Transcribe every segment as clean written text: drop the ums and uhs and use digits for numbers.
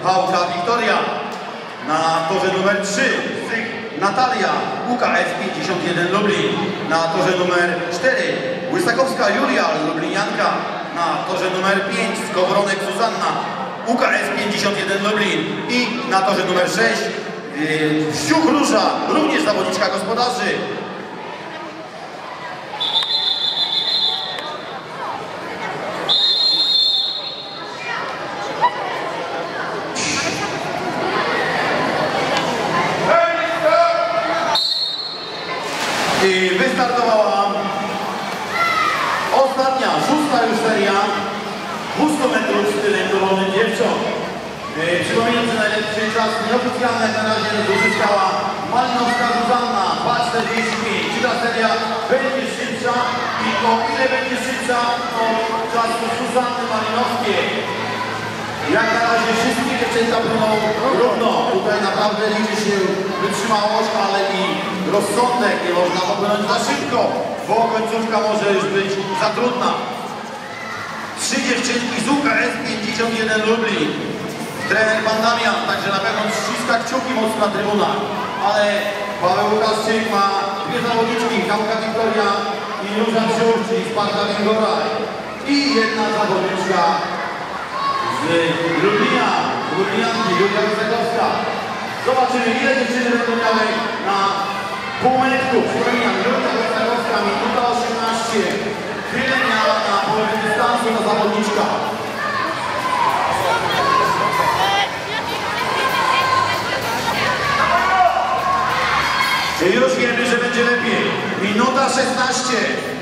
Hałka Wiktoria. Na torze numer 3 Natalia, UKS 51 Lublin. Na torze numer 4 Łysakowska Julia, Lublinianka. Na torze numer 5 Skowronek Zuzanna, UKS 51 Lublin. I na torze numer 6 Wsiuch Róża, również zawodniczka gospodarzy. I wystartowała ostatnia, 6. już seria 200 metrów stylem dowolnym dziewcząt. Przypominam, że najlepszy czas nieoficjalny jak na razie uzyskała Malinowska Zuzanna 2:45. Czy ta seria będzie szybsza i o ile będzie szybsza od czasu Zuzanny Malinowskiej? Jak na razie wszystkie dziewczęta płyną równo. Tutaj naprawdę liczy się wytrzymałość, ale i rozsądek. Nie można popłynąć za szybko, bo końcówka może już być za trudna. 3 dziewczynki z UKS 51 Lublin. Trener pan Damian, także na pewno ściska kciuki mocno na trybunach. Ale Paweł Łukaszczyk ma 2 zawodniczki, Hałka Wiktoria i Róża Wsiuch, czyli Sparta Węgoraj. I 1 zawodniczka z Lublina, Lublinianki, Julia Łysakowska. Zobaczymy, ile dziewczyny będą miały na półmetku. Przypominam, Julia Łysakowska, minuta 18. Tyle miała na połowie dystansu ta zawodniczka. Już wiemy, że będzie lepiej. Minuta 16.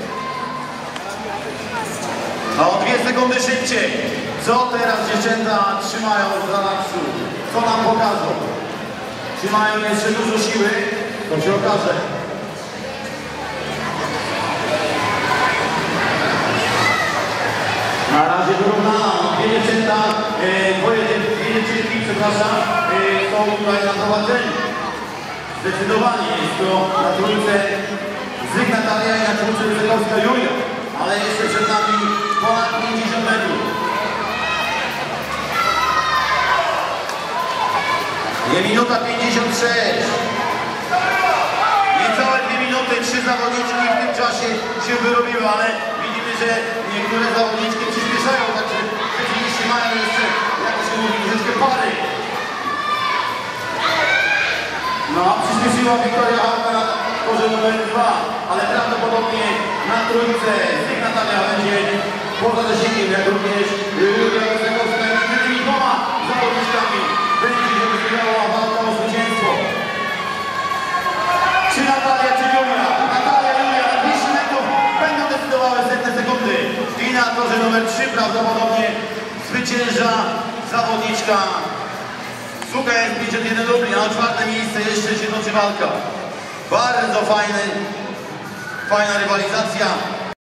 A o 2 sekundy szybciej. Co teraz dziewczęta trzymają za naprzód? Co nam pokażą? Czy mają jeszcze dużo siły? To się okaże. Na razie wyrównana. 2 dziewczęta, dwie dziewczynki, przepraszam, są tutaj na prowadzeniu. Zdecydowanie jest to na trójce Zyk Natalia i na trójce Łysakowska Julia. Ale jeszcze przed nami ponad 50 metrów. Jest minuta 56. Niecałe 2 minuty, 3 zawodniczki w tym czasie się wyrobiły, ale widzimy, że niektóre zawodniczki przyspieszają, także rzeczywiście mają jeszcze, jak się mówi, troszeczkę pary. No, przyspieszyła Wiktoria Hałka na torze numer 2, ale prawdopodobnie na trójce Zyk Natalia będzie poza zasięgiem, jak również Julia Łysakowska i między tymi 2 zawodniczkami będzie się rozwijała walka o zwycięstwo. Czy Natalia, czy Julia? Natalia, Julia, na 200 metrów będą decydowały setne sekundy. I na torze numer 3 prawdopodobnie zwycięża zawodniczka z UKS 51 Lublin, a o 4. miejsce jeszcze się toczy walka. Bardzo fajna rywalizacja.